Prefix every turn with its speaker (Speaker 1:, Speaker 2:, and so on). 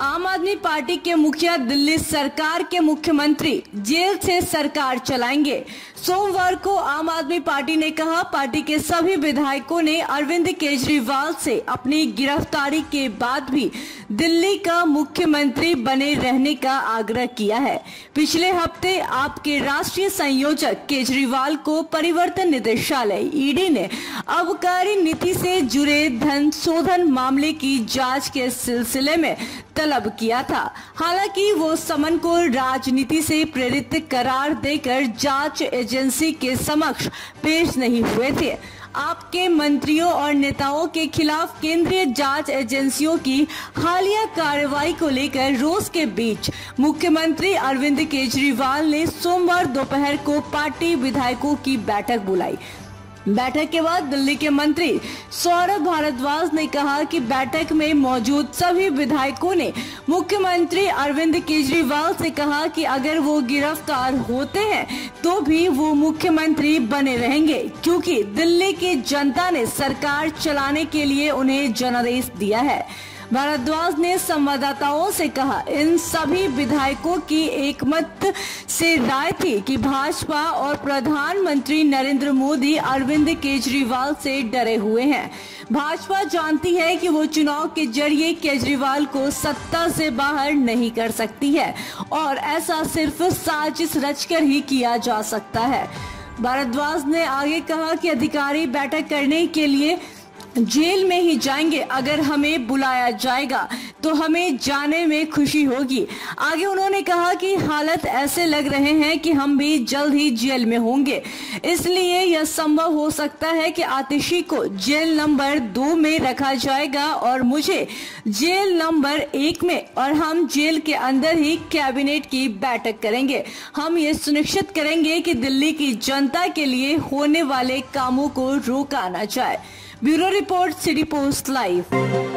Speaker 1: आम आदमी पार्टी के मुखिया दिल्ली सरकार के मुख्यमंत्री जेल से सरकार चलाएंगे। सोमवार को आम आदमी पार्टी ने कहा, पार्टी के सभी विधायकों ने अरविंद केजरीवाल से अपनी गिरफ्तारी के बाद भी दिल्ली का मुख्यमंत्री बने रहने का आग्रह किया है। पिछले हफ्ते आपके राष्ट्रीय संयोजक केजरीवाल को परिवर्तन निदेशालय ईडी ने आबकारी नीति से जुड़े धन शोधन मामले की जांच के सिलसिले में तलब किया था। हालांकि वो समन को राजनीति से प्रेरित करार देकर जांच एजेंसी के समक्ष पेश नहीं हुए थे। आपके मंत्रियों और नेताओं के खिलाफ केंद्रीय जांच एजेंसियों की हालिया कार्रवाई को लेकर रोष के बीच मुख्यमंत्री अरविंद केजरीवाल ने सोमवार दोपहर को पार्टी विधायकों की बैठक बुलाई। बैठक के बाद दिल्ली के मंत्री सौरभ भारद्वाज ने कहा कि बैठक में मौजूद सभी विधायकों ने मुख्यमंत्री अरविंद केजरीवाल से कहा कि अगर वो गिरफ्तार होते हैं तो भी वो मुख्यमंत्री बने रहेंगे, क्योंकि दिल्ली की जनता ने सरकार चलाने के लिए उन्हें जनादेश दिया है। भारद्वाज ने संवाददाताओं से कहा, इन सभी विधायकों की एकमत से राय थी कि भाजपा और प्रधानमंत्री नरेंद्र मोदी अरविंद केजरीवाल से डरे हुए हैं। भाजपा जानती है कि वो चुनाव के जरिए केजरीवाल को सत्ता से बाहर नहीं कर सकती है और ऐसा सिर्फ साजिश रचकर ही किया जा सकता है। भारद्वाज ने आगे कहा कि अधिकारी बैठक करने के लिए जेल में ही जाएंगे। अगर हमें बुलाया जाएगा तो हमें जाने में खुशी होगी। आगे उन्होंने कहा कि हालात ऐसे लग रहे हैं कि हम भी जल्द ही जेल में होंगे, इसलिए यह संभव हो सकता है कि आतिशी को जेल नंबर 2 में रखा जाएगा और मुझे जेल नंबर 1 में, और हम जेल के अंदर ही कैबिनेट की बैठक करेंगे। हम ये सुनिश्चित करेंगे कि दिल्ली की जनता के लिए होने वाले कामों को रोका न जाए। Bureau report, city post live.